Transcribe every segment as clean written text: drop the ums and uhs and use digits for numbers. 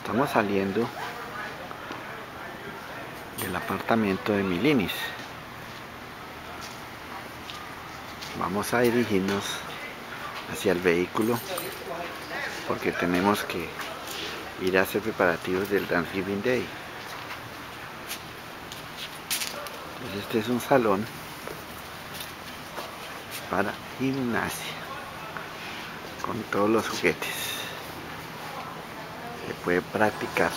Estamos saliendo del apartamento de Milinis. Vamos a dirigirnos hacia el vehículo porque tenemos que ir a hacer preparativos del Thanksgiving Day. Entonces este es un salón para gimnasia con todos los juguetes. Se puede practicar.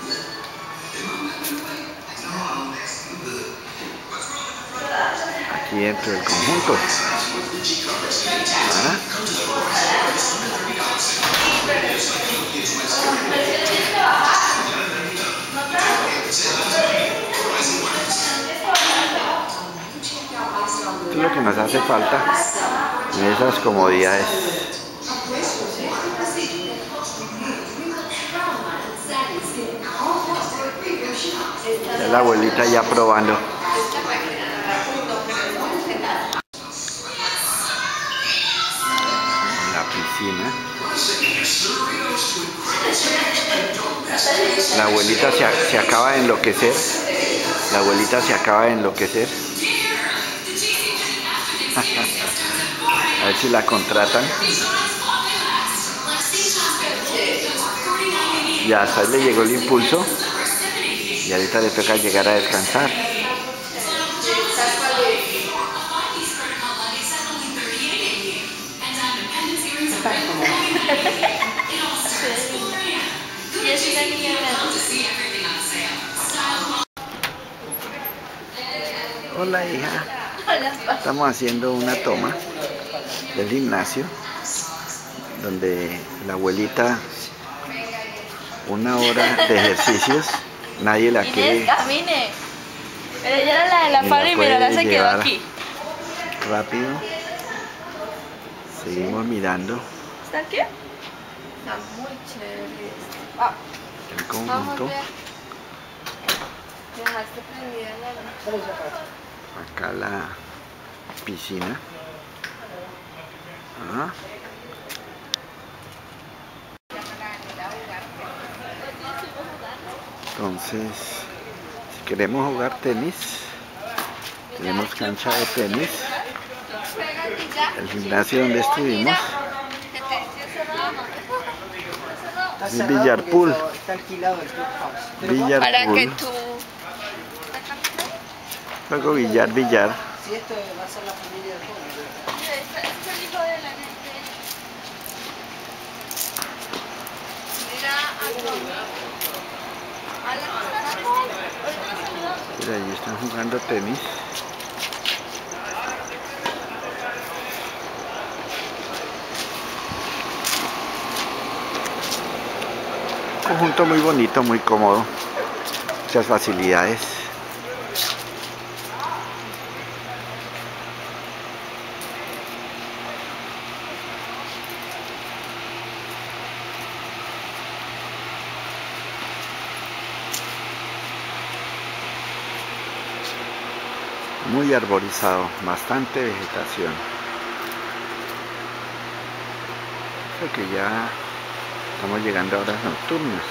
Aquí dentro del conjunto. Esto es lo que nos hace falta en esas comodidades. Ya la abuelita ya probando. La piscina. La abuelita se acaba de enloquecer. La abuelita se acaba de enloquecer. A ver si la contratan. Ya hasta le llegó el impulso. Y ahorita le toca llegar a descansar. Hola, hija. Estamos haciendo una toma del gimnasio donde la abuelita, 1 hora de ejercicios, nadie la quiere. Camine. Pero ella era la de la faro y mira, la se quedó aquí. Rápido. Seguimos mirando. ¿Está aquí? Está muy chévere. El conjunto. Dejaste prendida la... Acá la piscina. Entonces, si queremos jugar tenis, tenemos cancha de tenis. El gimnasio donde estuvimos es billar pool. Billar Para que pool. tú... Luego billar. Si esto va a ser la familia de todos. Este es el hijo de la gente. Mira, ahí están jugando tenis. Conjunto muy bonito, muy cómodo. Muchas facilidades. Muy arborizado, bastante vegetación. Creo que ya estamos llegando a horas nocturnas.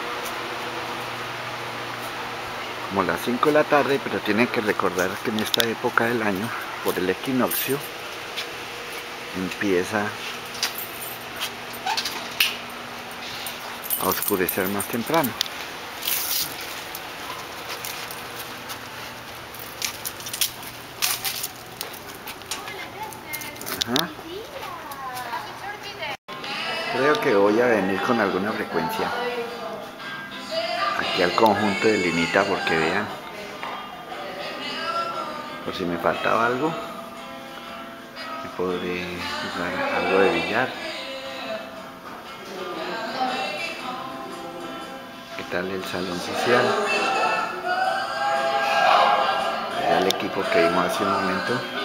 Como las 5 de la tarde, pero tienen que recordar que en esta época del año, por el equinoccio, empieza a oscurecer más temprano. Creo que voy a venir con alguna frecuencia aquí al conjunto de Linita porque vean, por si me faltaba algo, y podré jugar algo de billar. ¿Qué tal el salón social? Allá el equipo que vimos hace un momento.